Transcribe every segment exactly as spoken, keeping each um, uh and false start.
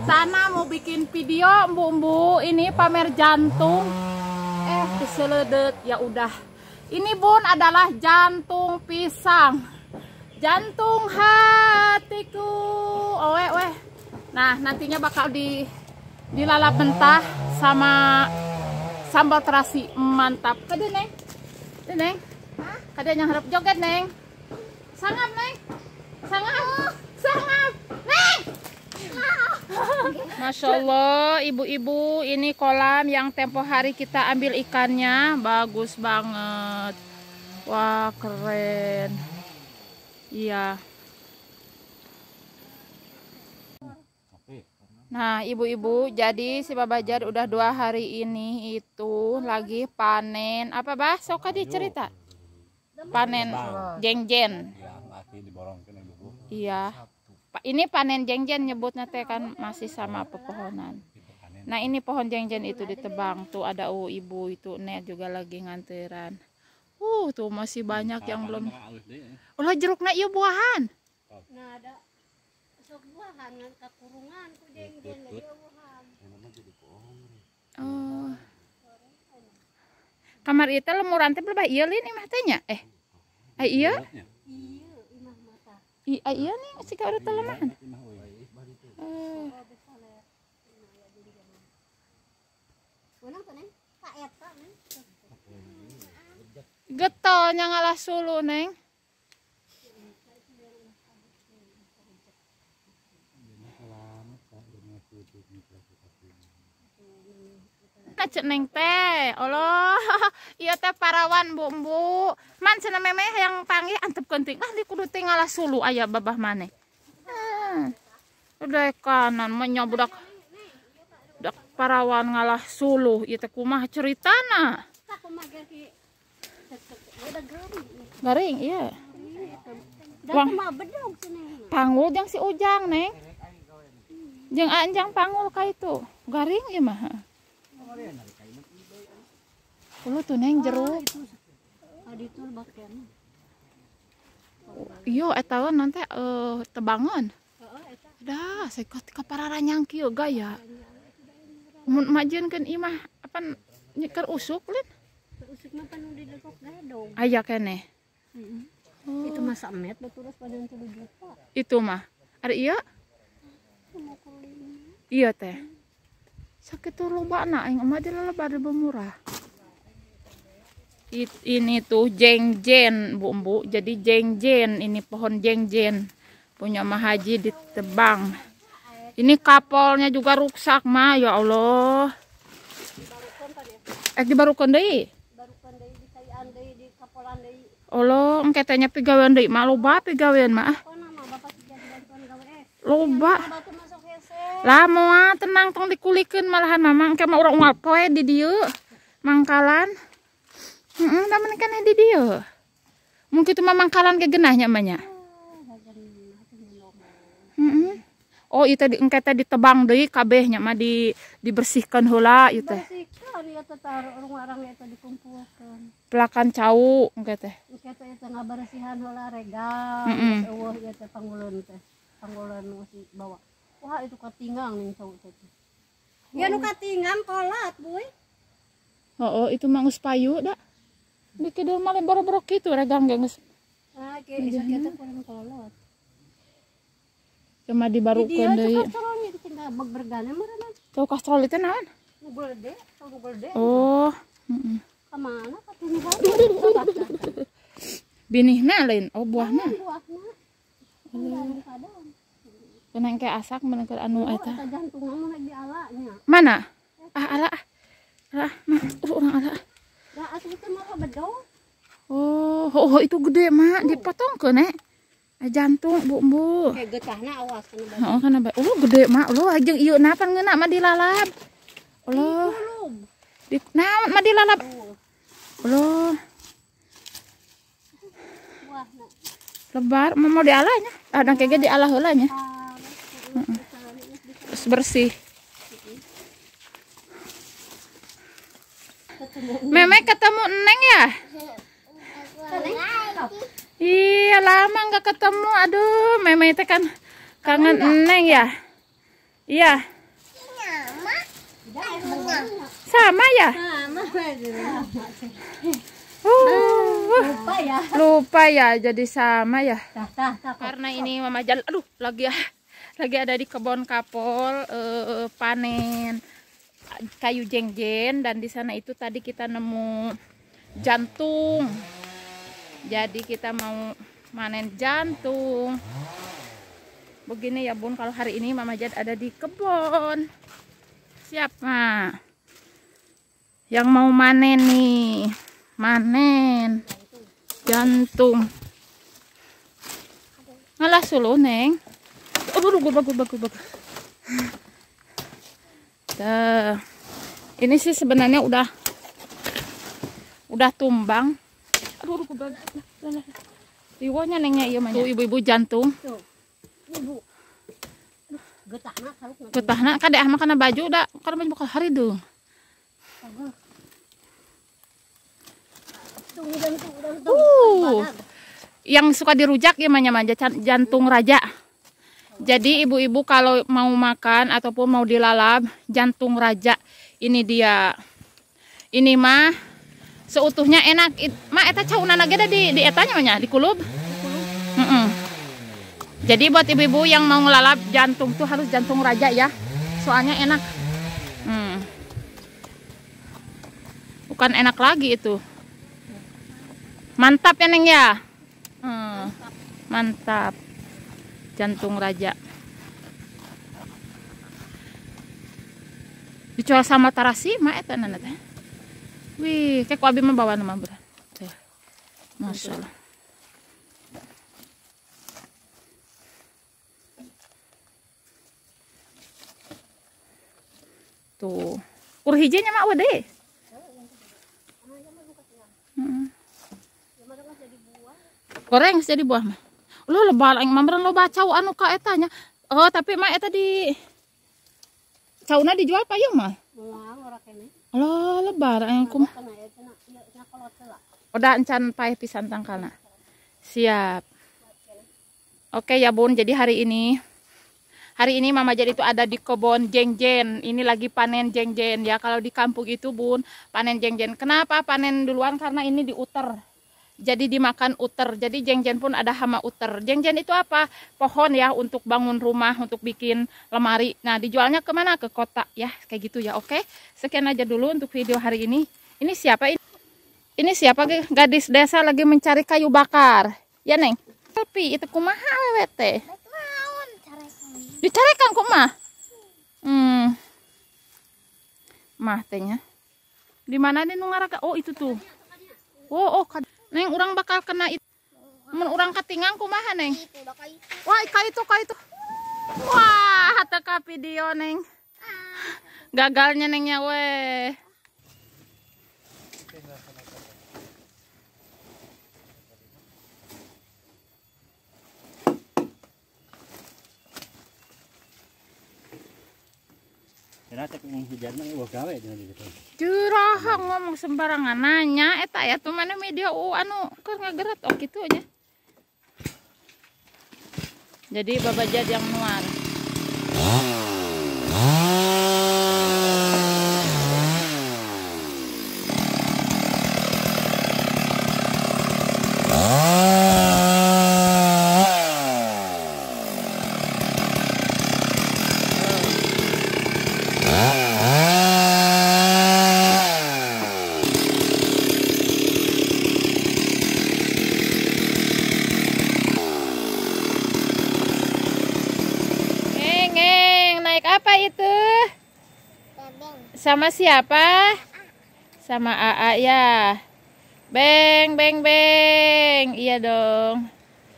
sana mau bikin video Mbu-mbu ini pamer jantung. Eh keseledet ya udah. Ini bun adalah jantung pisang. Jantung hatiku. Oh weh weh. Nah nantinya bakal di dilalap mentah sama sambal terasi mantap. Kade neng? Kade neng? Kade yang harap joget neng? Sangap neng? Sangap? Sangap? Neng? Masya Allah, ibu-ibu, ini kolam yang tempo hari kita ambil ikannya, bagus banget. Wah, keren. Iya. Nah, ibu-ibu, jadi si Babajar udah dua hari ini itu lagi panen. Apa bah? Soka dicerita? Panen jengjen. Iya. Ini panen jengjen nyebutnya teh kan masih sama pepohonan. Nah ini pohon jengjen itu ditebang tuh ada uh, ibu itu net juga lagi nganteran. Uh tuh masih banyak yang belum. Ulah jeruknya iya buahan. Nah ada sok buahan ngan kakurungan ku jengjen ieu buahan. Oh. Kamar itu lemuran teh berapa ieu lin imah teh nya? Eh. Ai ieu? Iya iya nih masih kau udah telemahan. Getolnya ngalah sulu neng. Cek neng teh, Allah, iya teh parawan bu-bu, man cina memeh yang panggil antep kenting, ah di kudu tinggal sulu ayah babah mana, hmm. Udah kanan menyobudak, dak parawan ngalah sulu, iya teh kumah ceritana, garing, iya, Wang, pangul jang si ujang neng, jang anjang pangul kah itu, garing iya mah. Lu tuh neng jeruk. Iyo eta nanti uh, tebangan. Dah, sekot kapararanyang kieu gaya. Mun majieunkeun imah apa nyeker usuk lin? Usuk mah panu di lekok gadong. Aya keneh. Heeh. Oh. Itu mah samet baturus padan tilu juta. Itu mah. Ada iya? Iya teh. Sakit tuh loba na aing mah dileleba ada murah. It, ini tuh jengjen bu-bu, jadi jengjen ini pohon jengjen punya Mah Haji ditebang. Ini kapolnya juga rusak mah ya Allah. Eh dibarukeun deui. Barukeun deui dikaian deui di kapolan deui. Allah engke teh nya pigawean deui mah loba pigawean mah. Loba. Lah moal tenang tong dikulikeun malahan mama engke mah urang unggal poe di dieu mangkalan. Heeh, da mun kana di dieu. Mun kitu mah mangkalan ke genahnya mah nya. Heeh. Oh ieu teh engke teh ditebang deui kabehnya mah di dibersihkeun heula ieu teh. Bersihkeun ieu teh urang larang ieu teh dikumpulkeun. Pelakan cau engke teh. Engke teh teh ngabersihan heula regal. Eueuh ieu teh pangguleun teh. Pangguleun nu si bawa. Wah itu katinggang nih cowok tadi. Ya nu katinggang kolat, boy. Oh, oh itu mah geus payu da. Di kidul mah boro-boro kitu regang geus. Ah, ge bisa kita kurang kolat. Cuma dibarukeun deui. Dia kastrol nya ditinggal bergana meureun. Tuh kastrol itu naon? Google de, Google de. Oh, heeh. Ka mana ka tinggal? Binihna lain, oh buahna. Buahna. Kadang kadang. Kenang kayak asak menengker anu eta. Oh, jantungna mah di alanya. Mana? Ah ala. Ala, mah urang ala. Da atuh teh mah bedo. Oh, oh itu gede mak, dipotongkeun eh. Jantung bu-bu. Kayak getahna awas kana bae. Heeh kana bae. Oh gede mak, lu ajeng ieu na pan ngeuna mah dilalap. Allah. Di naon mah dilalap. Allah. Buahna. Lebar mau dialanya. Ah dan kayak di alah heula nya. Terus bersih. Memek ketemu Neng ya? Iya lama nggak ketemu. Aduh, Memek itu kan kangen Neng ya? Iya. Sama ya? Sama. Uh, Lupa ya. lupa ya, jadi sama ya. Tah, tah, tah. Karena ini Mama Jal, aduh, lagi ya, lagi ada di kebun kapol eh, panen kayu jengjen, dan di sana itu tadi kita nemu jantung. Jadi kita mau manen jantung. Begini ya Bun, kalau hari ini Mama Jad ada di kebun. Siapa yang mau manen nih? Manen jantung. Ngalah sulu neng. Oh bagus bagus bagus bagus. Tuh. Ini sih sebenarnya udah udah tumbang. Aduh bagus bagus. Iwonya nengnya iya mah. Tuh ibu-ibu jantung. Tuh. Ibu. Getahna saruk. Getahna kadek mah kana baju da kana baju bakal hari dong. Uh, yang suka dirujak ya manja manja jantung raja. Jadi ibu-ibu kalau mau makan ataupun mau dilalap jantung raja, ini dia. Ini mah seutuhnya enak. Mah eta caunana ge di di etanya mah di kulub. Mm -mm. Jadi buat ibu-ibu yang mau ngelalap jantung tuh harus jantung raja ya. Soalnya enak. Hmm. Bukan enak lagi itu. Mantap ya Neng ya. Hmm, mantap. Jantung raja. Dijual sama tarasi mah eta nana teh. Wih, kayak abi mah bawa nama berat. Teh. Masyaallah. Tuh. Ur hijenya mah wede. Hmm. Goreng jadi buah mah. Lo lebar aing mamberan lo bacau anu ka etanya. Oh, tapi mah eta di cauna dijual payung mah. Moal ora kene. Lo lebar aing kum. Udah encan paeh pisan tangkalna. Siap. Oke ya Bun, jadi hari ini hari ini Mama Jad itu ada di kebun jengjen. Ini lagi panen jengjen ya. Kalau di kampung itu Bun, panen jengjen. Kenapa panen duluan? Karena ini diuter. Jadi dimakan uter. Jadi jengjen pun ada hama uter. Jengjen itu apa? Pohon ya untuk bangun rumah, untuk bikin lemari. Nah dijualnya kemana? Ke kota ya, kayak gitu ya. Oke, sekian aja dulu untuk video hari ini. Ini siapa ini? Ini siapa gadis desa lagi mencari kayu bakar? Ya Neng? Tapi itu kumaha wewete? Dicarekan kumah? Hmm. Mah tehnya. Di mana nih nungaraga? Oh itu tuh. Oh oh. Neng urang bakal kena itu. Mun urang katingang kumaha Neng? Wah, ka itu ka itu. Wah, teu ka video Neng. Gagalnya Nengnya weh. Curah ngomong sembarangan nanya eta ya tuh mana media uh, anu keur ngagerat oh kitu aja. Jadi babajad yang nuar. Sama siapa? Sama A A ya. Beng beng beng. Iya dong.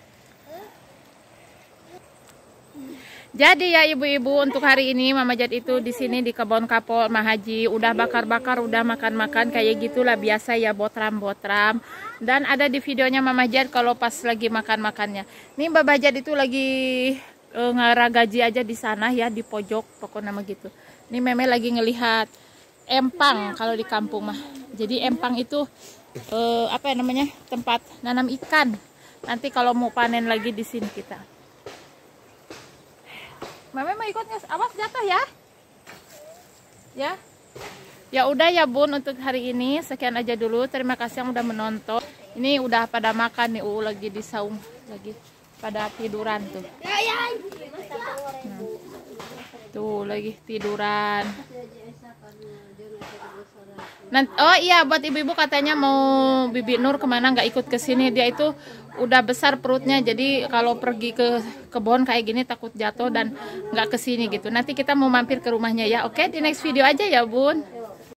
Jadi ya ibu-ibu untuk hari ini Mama Jad itu di sini di kebun kapol Mahaji udah bakar-bakar, udah makan-makan kayak gitulah biasa ya, botram-botram. Dan ada di videonya Mama Jad kalau pas lagi makan-makannya. Nih Mbak Jad itu lagi e, ngaragaji aja di sana ya, di pojok pokoknya nama gitu. Ini Meme lagi ngelihat empang kalau di kampung mah. Jadi empang itu eh, apa ya namanya, tempat nanam ikan. Nanti kalau mau panen lagi di sini kita. Mame mau ikut nggak? Awas jatuh ya. Ya. Ya udah ya Bun, untuk hari ini sekian aja dulu. Terima kasih yang udah menonton. Ini udah pada makan nih, uh lagi di saung, lagi pada tiduran tuh. Nah, tuh lagi tiduran. Nanti, oh iya, buat ibu-ibu katanya mau Bibi Nur kemana nggak ikut ke sini. Dia itu udah besar perutnya, jadi kalau pergi ke kebun kayak gini takut jatuh dan nggak ke sini gitu. Nanti kita mau mampir ke rumahnya ya. Oke, di next video aja ya Bun.